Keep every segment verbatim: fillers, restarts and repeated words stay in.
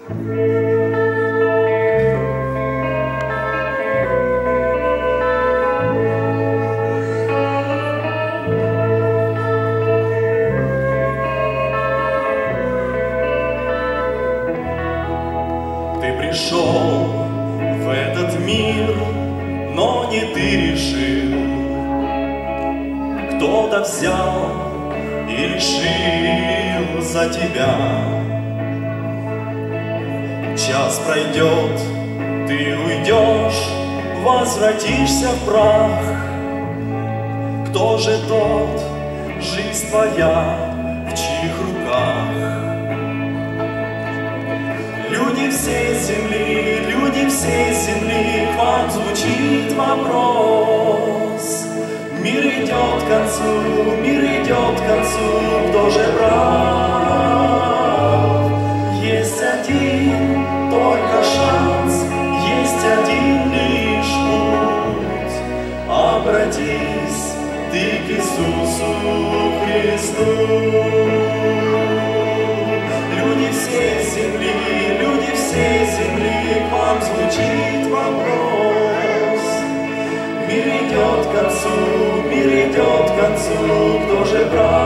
Ты пришел в этот мир, но не ты решил. Кто-то взял и решил за тебя. Час пройдет, ты уйдешь, возвратишься в прах. Кто же тот, жизнь твоя, в чьих руках? Люди всей земли, люди всей земли, к вам звучит вопрос. Мир идет к концу, мир идет к концу, кто же прав? Есть один только шанс, есть один лишь путь. Обратись ты к Иисусу Христу. Люди всей земли, люди всей земли, к вам звучит вопрос. Мир идет к концу, мир идет к концу, кто же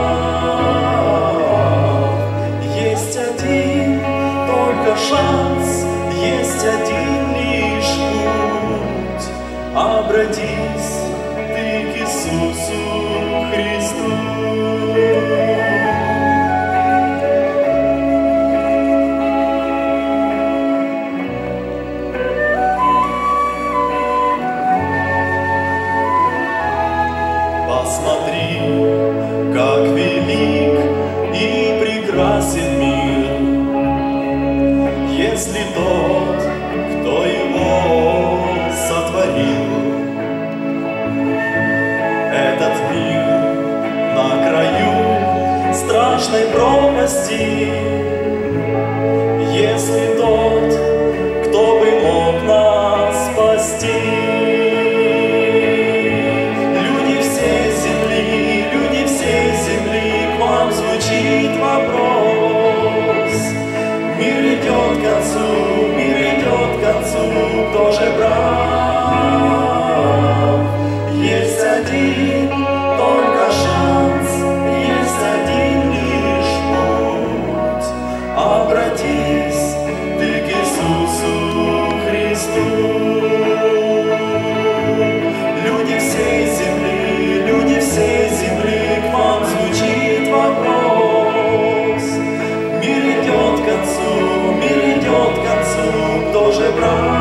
прав? Есть один только шанс, есть один лишь путь. Обратись ты к Иисусу Христу. Посмотри, как велик и прекрасен мир, если тот, кто его сотворил. Этот мир на краю страшной пропасти, если тот, кто бы мог нас спасти. Звучит вопрос. Мир идет к концу, мир идет к концу, кто же прав? Есть один только шанс, есть один лишь путь. Обратись ты к Иисусу Христу. Люди всей земли, люди всей земли, к вам звучит вопрос. Мир идет к концу, мир идет к концу, кто же прав?